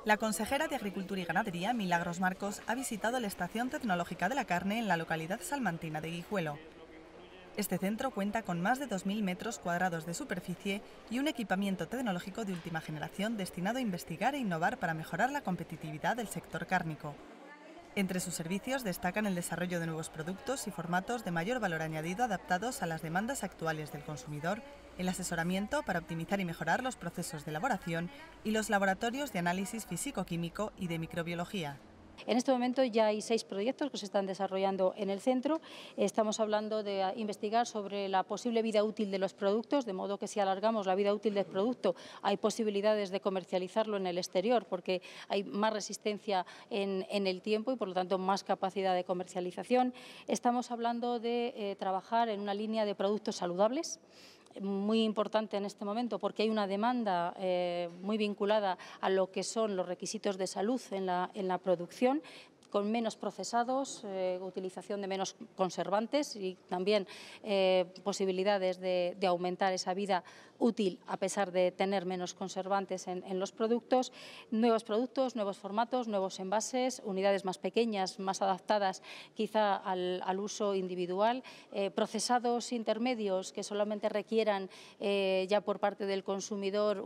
La consejera de Agricultura y Ganadería, Milagros Marcos, ha visitado la Estación Tecnológica de la Carne en la localidad salmantina de Guijuelo. Este centro cuenta con más de 2.000 metros cuadrados de superficie y un equipamiento tecnológico de última generación destinado a investigar e innovar para mejorar la competitividad del sector cárnico. Entre sus servicios destacan el desarrollo de nuevos productos y formatos de mayor valor añadido adaptados a las demandas actuales del consumidor, el asesoramiento para optimizar y mejorar los procesos de elaboración y los laboratorios de análisis físico-químico y de microbiología. En este momento ya hay 6 proyectos que se están desarrollando en el centro. Estamos hablando de investigar sobre la posible vida útil de los productos, de modo que si alargamos la vida útil del producto hay posibilidades de comercializarlo en el exterior porque hay más resistencia en el tiempo y por lo tanto más capacidad de comercialización. Estamos hablando de trabajar en una línea de productos saludables, muy importante en este momento porque hay una demanda muy vinculada a lo que son los requisitos de salud en la producción, con menos procesados, utilización de menos conservantes y también posibilidades de aumentar esa vida útil a pesar de tener menos conservantes en los productos, nuevos formatos, nuevos envases, unidades más pequeñas, más adaptadas quizá al uso individual, procesados intermedios que solamente requieran ya por parte del consumidor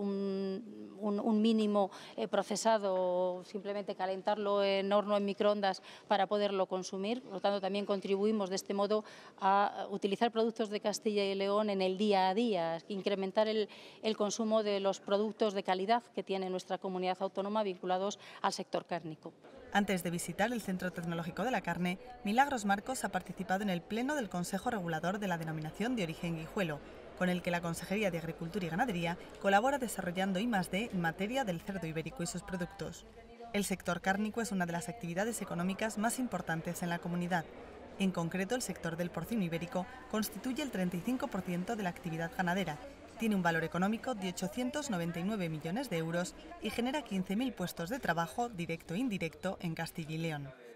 un mínimo procesado, simplemente calentarlo en horno, en microondas, para poderlo consumir. Por lo tanto, también contribuimos de este modo a utilizar productos de Castilla y León en el día a día, incrementar el consumo de los productos de calidad que tiene nuestra comunidad autónoma vinculados al sector cárnico. Antes de visitar el Centro Tecnológico de la Carne, Milagros Marcos ha participado en el Pleno del Consejo Regulador de la Denominación de Origen Guijuelo, con el que la Consejería de Agricultura y Ganadería colabora desarrollando I+D en materia del cerdo ibérico y sus productos. El sector cárnico es una de las actividades económicas más importantes en la comunidad. En concreto, el sector del porcino ibérico constituye el 35% de la actividad ganadera, tiene un valor económico de 899 millones de euros y genera 15.000 puestos de trabajo, directo e indirecto, en Castilla y León.